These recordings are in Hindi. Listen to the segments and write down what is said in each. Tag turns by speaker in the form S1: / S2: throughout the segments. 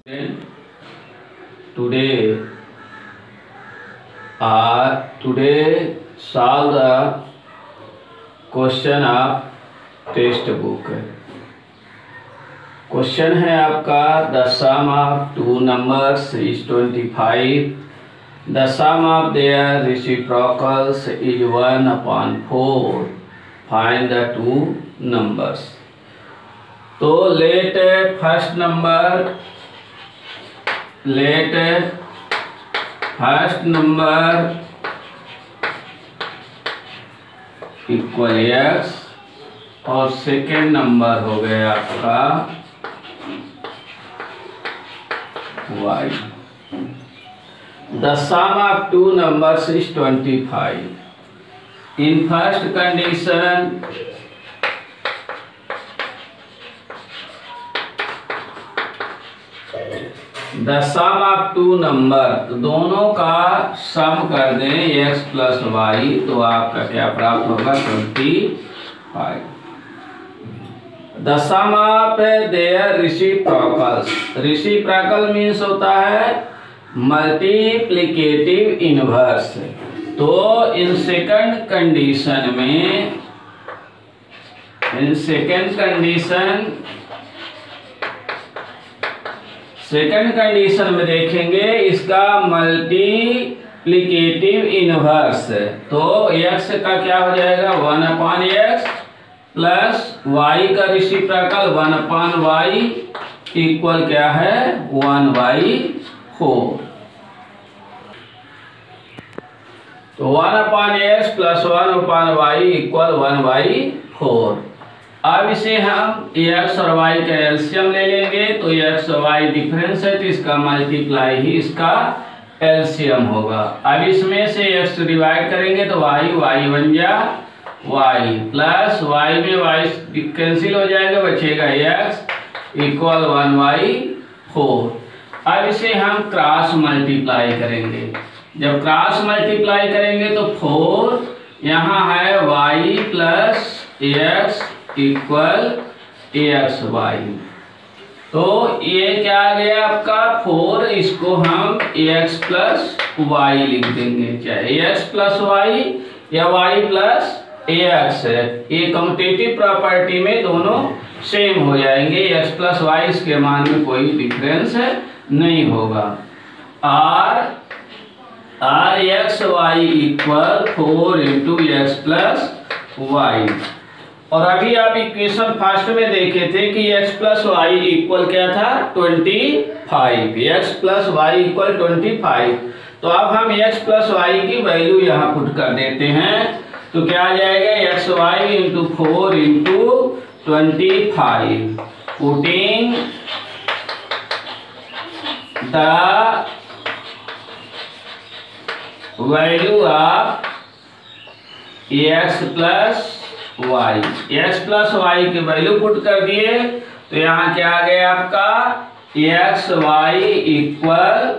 S1: Today, today solve the question of textbook. Question है आपका the sum of two numbers is 25. The sum of their reciprocals is 1/4. Find the two numbers. तो let first number equal x और सेकेंड नंबर हो गया आपका y. The sum of two numbers is 25. In first condition the sum of two number, तो दोनों का सम कर दें x प्लस वाई, तो आपका क्या प्राप्त होगा 25. The sum of their reciprocals. Reciprocal means होता है मल्टीप्लिकेटिव इनवर्स. तो इन सेकंड कंडीशन में देखेंगे इसका मल्टीप्लिकेटिव इनवर्स. तो x का क्या हो जाएगा 1/x प्लस y का रेसिप्रोकल 1/y इक्वल क्या है 1/4. तो 1/x प्लस 1/y इक्वल 1/4. अब इसे हम x और y का एलसीएम ले लेंगे. तो x और y डिफरेंस है तो इसका मल्टीप्लाई ही इसका एलसीएम होगा. अब इसमें से x डिवाइड करेंगे तो y बन जा y प्लस y में y कैंसिल हो जाएगा, बचेगा x इक्वल 1/4. अब इसे हम क्रॉस मल्टीप्लाई करेंगे. जब क्रॉस मल्टीप्लाई करेंगे तो 4 यहाँ है y plus x equal axy. तो ये क्या आ गया आपका 4. इसको हम x प्लस वाई लिख देंगे, चाहे x प्लस वाई या y प्लस ax है. ये कम्यूटेटिव प्रॉपर्टी में दोनों सेम हो जाएंगे. x प्लस वाई इसके मान में कोई डिफरेंस नहीं होगा. r x y equal 4 into x plus y. और अभी आप इक्वेशन फर्स्ट में देखे थे कि x प्लस वाई इक्वल क्या था 25. x plus y equal 25. तो अब हम x प्लस वाई की वैल्यू यहाँ पुट कर देते हैं. तो क्या आ जाएगा x y into 4 into 25. Putting the value of x plus y. x plus y की वैल्यू पुट कर दिए तो यहाँ क्या आ गया आपका एक्स वाई इक्वल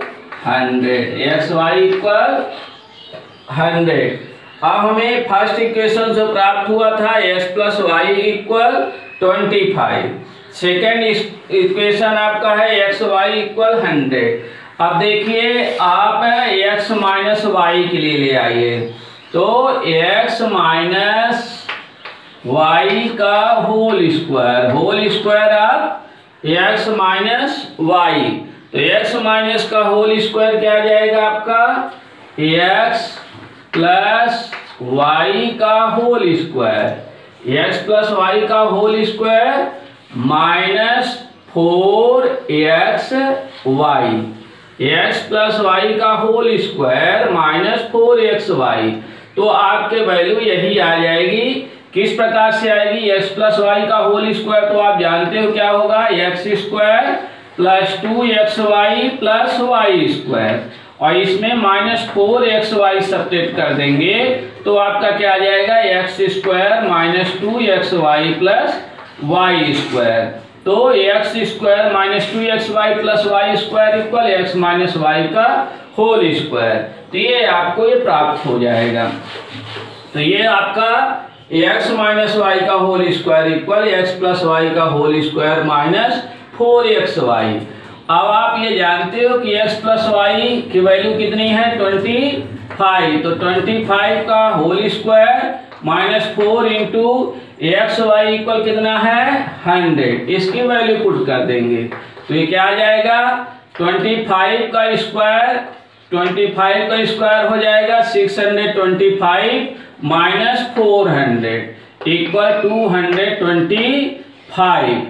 S1: 100. अब हमें फर्स्ट इक्वेशन जो प्राप्त हुआ था x plus y equal 25. Second equation आपका है एक्स वाई इक्वल 100. अब देखिए आप x माइनस वाई के लिए ले आइए. तो x माइनस y का whole square of x minus y. तो x माइनस का होल स्क्वायर क्या आ जाएगा आपका x प्लस वाई का whole square. x plus y का whole square minus 4x y. x plus y का whole square minus 4x y. तो आपके वैल्यू यही आ जाएगी. किस प्रकार से आएगी x प्लस वाई का होल स्क्वायर, तो आप जानते हो क्या होगा x square plus 2xy plus y square. और इसमें माइनस 4xy सब्ट्रैक्ट कर देंगे तो आपका क्या आ जाएगा x square minus 2xy plus y square. तो x square minus 2xy plus y square equal x minus y का होल स्क्वायर. तो ये आपको ये प्राप्त हो जाएगा. तो ये आपका x माइनस वाई का whole square equal x plus y का होल स्क्वायर माइनस 4xy. अब आप ये जानते हो कि x प्लस वाई की वैल्यू कितनी है 25, तो 25 का whole square minus 4 into x y equal कितना है 100, इसकी वैल्यू पुट कर देंगे तो ये क्या आ जाएगा 25 का स्क्वायर हो जाएगा 625 minus 400 equal 225।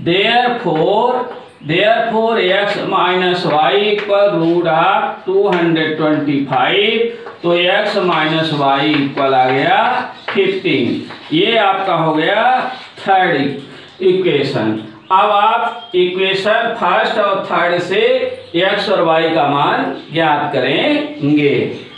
S1: Therefore x minus y equal root of 225, तो x माइनस वाई इक्वल आ गया 15। ये आपका हो गया थर्ड इक्वेशन। अब आप इक्वेशन फर्स्ट और थर्ड से x और y का मान ज्ञात करेंगे।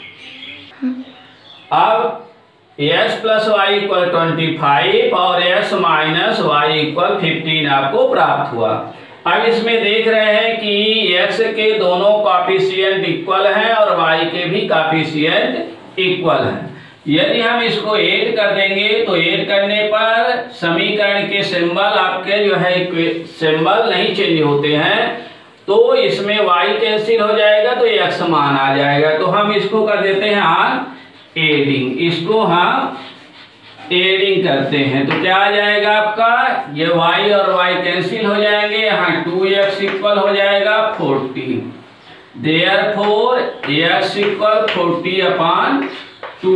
S1: अब x प्लस वाई इक्वल 25 और x माइनस वाई इक्वल 15 आपको प्राप्त हुआ। अब इसमें देख रहे हैं कि x के दोनों कॉफिशिएंट इक्वल हैं और y के भी कॉफिशिएंट इक्वल हैं। यदि हम इसको ऐड कर देंगे तो ऐड करने पर समीकरण के सिंबल आपके जो है सिंबल नहीं चेंज होते हैं, तो इसमें y कैंसिल हो जाएगा तो x मान आ जाएगा। तो हम इसको कर देते हैं एडिंग, इसको हम एडिंग करते हैं तो क्या आ जाएगा आपका ये y और y कैंसिल हो जाएंगे, यहाँ 2x इक्वल हो जाएगा 40। Therefore x इक्वल 40/2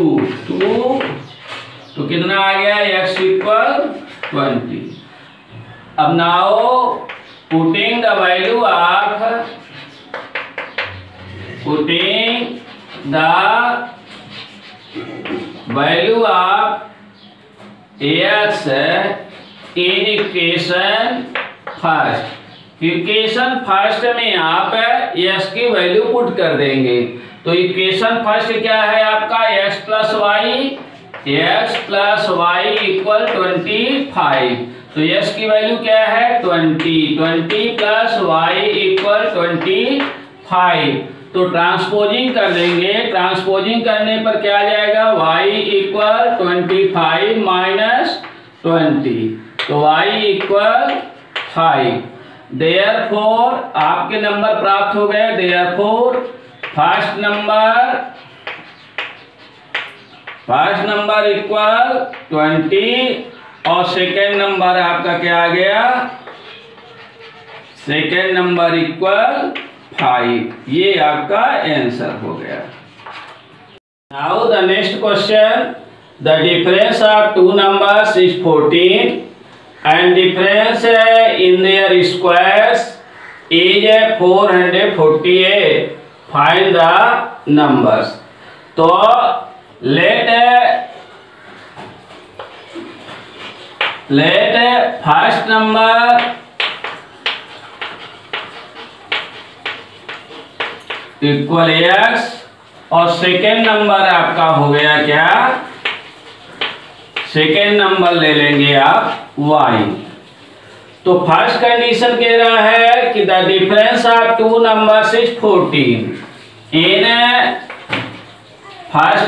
S1: तो कितना आ गया x इक्वल 20। अब now putting the value of x in equation first. Equation first में आप x की वैल्यू पुट कर देंगे तो इक्वेशन फर्स्ट क्या है आपका x प्लस वाई इक्वल 25, तो x की वैल्यू क्या है 20 प्लस वाई इक्वल 25, तो ट्रांसपोजिंग कर देंगे। ट्रांसपोजिंग करने पर क्या आ जाएगा y इक्वल 25 माइनस 20, तो y इक्वल 5। देयरफॉर आपके नंबर प्राप्त हो गए। देयरफॉर फर्स्ट नंबर इक्वल 20 और सेकेंड नंबर आपका क्या आ गया, सेकेंड नंबर इक्वल 5। ये आपका आंसर हो गया। Now the next question, the difference of two numbers is 14 and difference in their squares is 448. Find the numbers. तो let first number equal x और सेकेंड नंबर आपका हो गया क्या, सेकेंड नंबर ले लेंगे आप y। तो फर्स्ट कंडीशन कह रहा है कि the difference of two numbers is 14। In first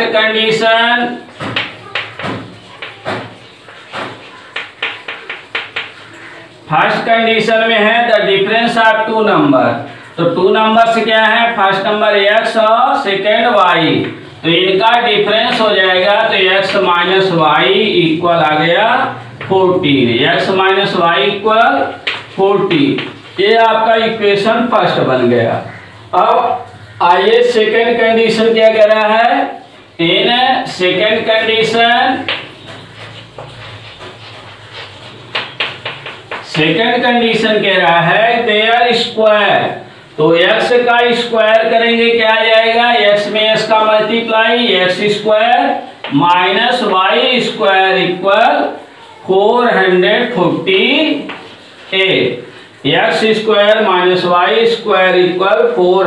S1: condition में है the difference of two number, तो टू नंबर से क्या है, फर्स्ट नंबर x और सेकेंड y, तो इनका डिफरेंस हो जाएगा तो x माइनस वाई इक्वल आ गया 14। x माइनस वाई इक्वल 14, ये आपका इक्वेशन फर्स्ट बन गया। अब आइए सेकेंड कंडीशन क्या कह रहा है। इन सेकेंड कंडीशन कह रहा है देयर स्क्वायर, तो x का स्क्वायर करेंगे क्या आ जाएगा, x में s का multiply x square minus y square equal 448। x square minus y square equal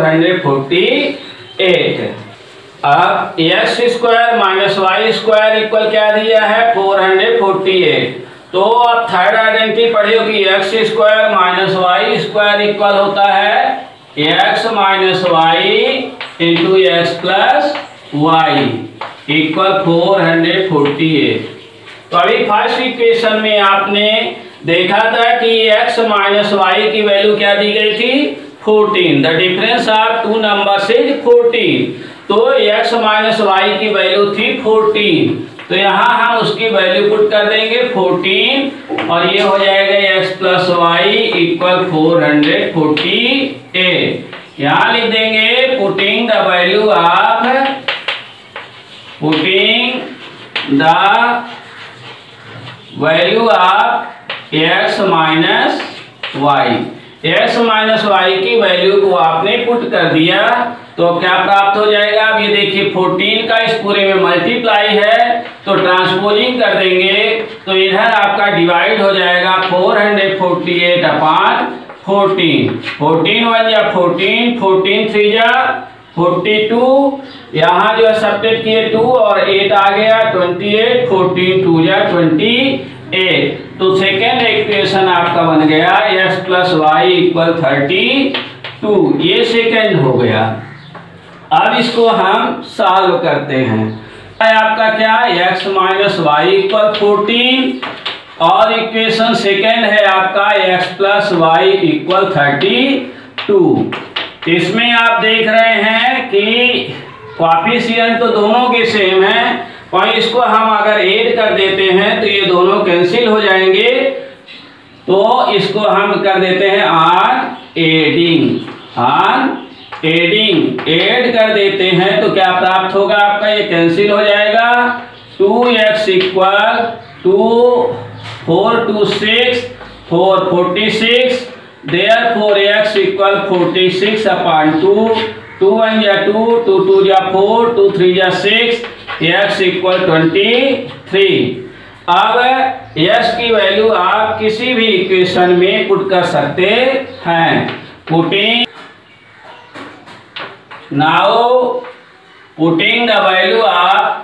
S1: 448। अब x square minus y square equal क्या दिया है 448, तो आप थर्ड आइडेंटिटी पढ़े हो कि x square minus y square equal होता है x minus y into x plus y equal 448। तो अभी फर्स्ट इक्वेशन में आपने देखा था कि x माइनस वाई की वैल्यू क्या दी गई थी 14। The difference of two numbers is 14। तो x माइनस वाई की वैल्यू थी 14, तो यहाँ हम उसकी वैल्यू पुट कर देंगे 14 और ये हो जाएगा x प्लस वाई इक्वल 448। यहाँ लिख देंगे putting the value of x minus y. x minus y की वैल्यू को आपने पुट कर दिया तो क्या प्राप्त हो जाएगा। अब ये देखिए 14 का इस पूरे में मल्टीप्लाई है तो ट्रांसपोजिंग कर देंगे तो इधर आपका डिवाइड हो जाएगा 448 अपॉन 14। 14 1 या 14, 14 3 जा 42, यहाँ जो है सब्ट्रैक्ट किए 2 और 8 आ गया 28, 14 2 जा 28। तो सेकेंड इक्वेशन आपका बन गया x प्लस वाई इक्वल 32। ये सेकेंड हो गया। अब इसको हम सॉल्व करते हैं। आपका क्या x माइनस वाई इक्वल 14 और इक्वेशन सेकेंड है आपका x प्लस वाई इक्वल 32। इसमें आप देख रहे हैं कि कोएफिशिएंट तो दोनों के सेम है और इसको हम अगर ऐड कर देते हैं तो ये दोनों कैंसिल हो जाएंगे। तो इसको हम कर देते हैं ऑन एडिंग ऐड कर देते हैं तो क्या प्राप्त होगा आपका, ये कैंसिल हो जाएगा। 2x equal 2 4 2 6 4 46, therefore x equal 46 upon 2, 2 1 जा 2, 2 2 जा 4, 2 3 जा 6, x इक्वल 23। अब x की वैल्यू आप किसी भी इक्वेशन में पुट कर सकते हैं। Putting Now putting the value of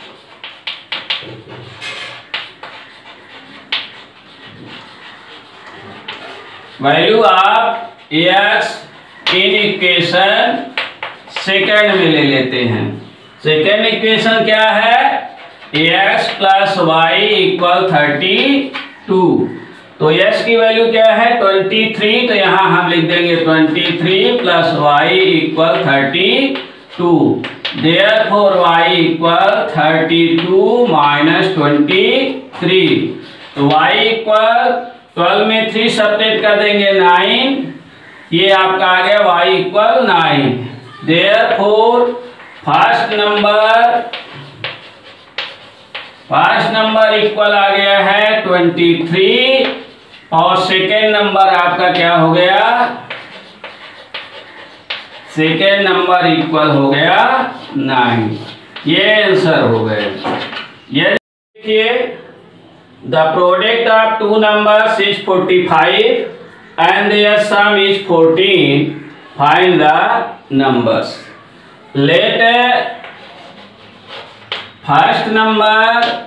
S1: x in equation second में ले लेते हैं। सेकेंड इक्वेशन क्या है, x प्लस वाई इक्वल 32। तो x की वैल्यू क्या है 23, तो यहाँ हम लिख देंगे 23 plus y equal 32। Therefore y equal 32 minus 23। तो y इक्वल 12 में 3 सब्ट्रैक्ट कर देंगे 9, ये आपका आ गया y equal 9। Therefore first number equal आ गया है 23 और सेकेंड नंबर आपका क्या हो गया, सेकेंड नंबर इक्वल हो गया 9। ये आंसर हो गया। ये देखिए the product of two numbers is 45 and their sum is 14. Find the numbers. Let first number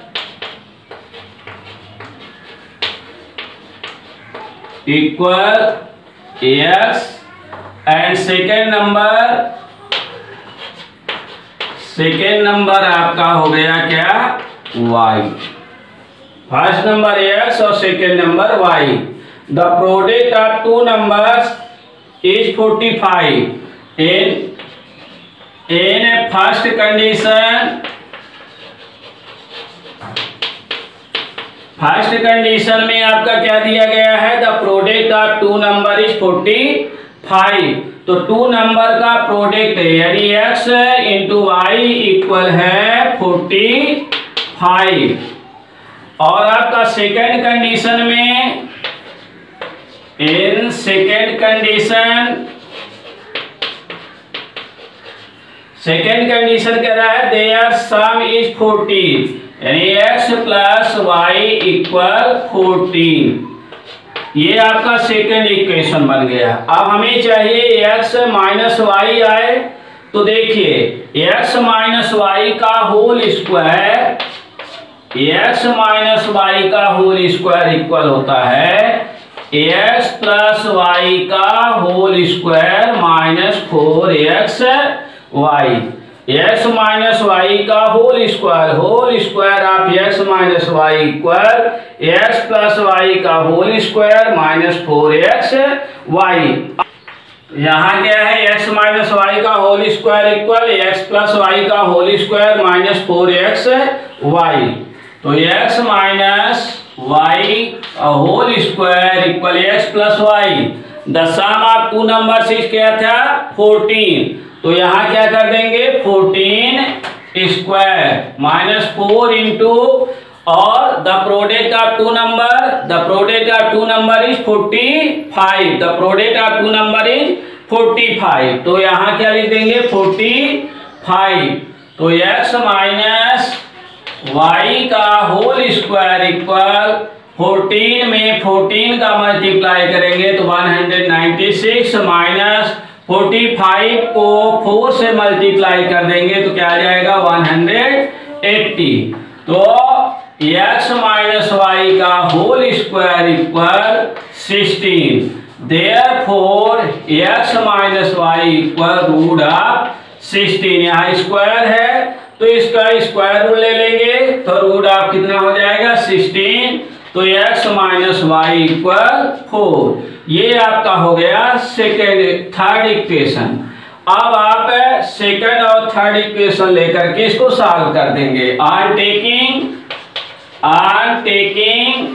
S1: equal x and second number आपका हो गया क्या y। फर्स्ट नंबर x और second number y। The product of two numbers is 45. In first condition में आपका क्या दिया गया है, the product of two number is 45। तो टू नंबर का प्रोडक्ट है यानी x इंटू वाई इक्वल है 45। और आपका सेकेंड कंडीशन में इन सेकेंड कंडीशन कह रहा है देयर सम इज 14 यानी x प्लस वाई इक्वल 14। ये आपका सेकेंड इक्वेशन बन गया। अब हमें चाहिए x माइनस वाई आए, तो देखिए x माइनस वाई का whole square, x minus y का होल स्क्वायर इक्वल होता है x प्लस वाई का whole square minus 4x y. x minus y का whole square of x minus y equal x plus y का whole square minus 4x y. यहाँ क्या है, x माइनस वाई का whole square equal x plus y का whole square minus 4x y. तो x minus Y whole square equal x plus y. The sum of two numbers is क्या था, 14। तो यहाँ क्या कर देंगे, 14 स्क्वायर माइनस 4 इंटू, और the product of two number is 45। The product of two number is 45। तो यहाँ क्या लिख देंगे, 45। तो x माइनस वाई का होल स्क्वायर इक्वल 14 में 14 का मल्टीप्लाई करेंगे तो 196 माइनस 45 को 4 से मल्टीप्लाई कर देंगे तो क्या आ जाएगा, 180। तो x माइनस वाई का whole square equal 16। Therefore x minus y equal root of 16। यहाँ स्क्वायर है तो इसका स्क्वायर रूट ले लेंगे तो रूट ऑफ कितना हो जाएगा, 16। तो x माइनस वाई इक्वल 4। ये आपका हो गया थर्ड इक्वेशन। अब आप सेकंड और थर्ड इक्वेशन लेकर के इसको सॉल्व कर देंगे। On taking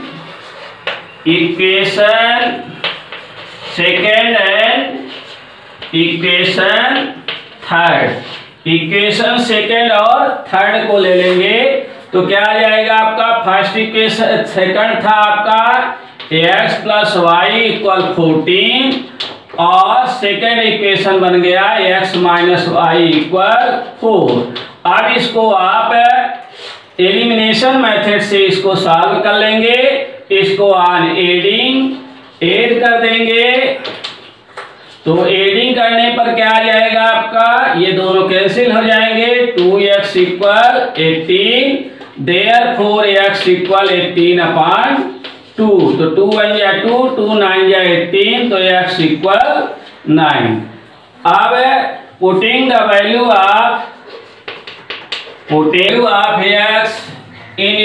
S1: equation second and equation third. Equation second और थर्ड को ले लेंगे तो क्या आ जाएगा आपका, फर्स्ट इक्वेशन सेकंड था आपका x प्लस वाई इक्वल 14 और सेकंड इक्वेशन बन गया x माइनस वाई इक्वल 4। अब इसको आप एलिमिनेशन मेथड से इसको सॉल्व कर लेंगे। इसको ऑन एड कर देंगे तो एडिंग करने पर क्या आ जाएगा आपका, ये दोनों कैंसिल हो जाएंगे। 2x equal 18, therefore x equal 18/2। तो 2 1 जा 2, 2 9 जा 18, तो x इक्वल 9। अब putting the value of x in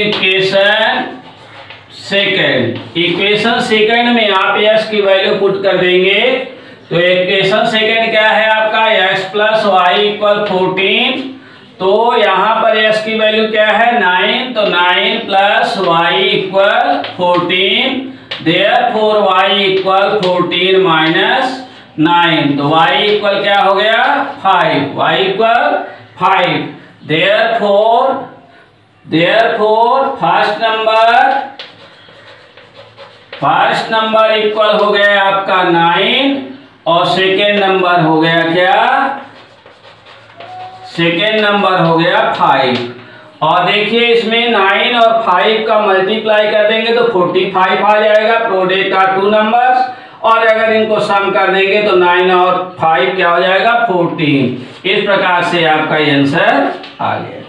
S1: equation second में आप x की वैल्यू पुट कर देंगे। तो इक्वेशन सेकंड क्या है आपका, x प्लस वाई इक्वल 14। तो यहाँ पर x की वैल्यू क्या है, 9। तो 9 plus y equal 14, therefore y equal 14 minus 9। तो y इक्वल क्या हो गया, 5। y equal 5। Therefore first number equal हो गया आपका 9 और सेकेंड नंबर हो गया क्या, सेकेंड नंबर हो गया 5। और देखिए इसमें 9 और 5 का मल्टीप्लाई कर देंगे तो 45 आ जाएगा, प्रोडक्ट ऑफ टू नंबर्स। और अगर इनको सम कर देंगे तो 9 और 5 क्या हो जाएगा, 14। इस प्रकार से आपका आंसर आ गया।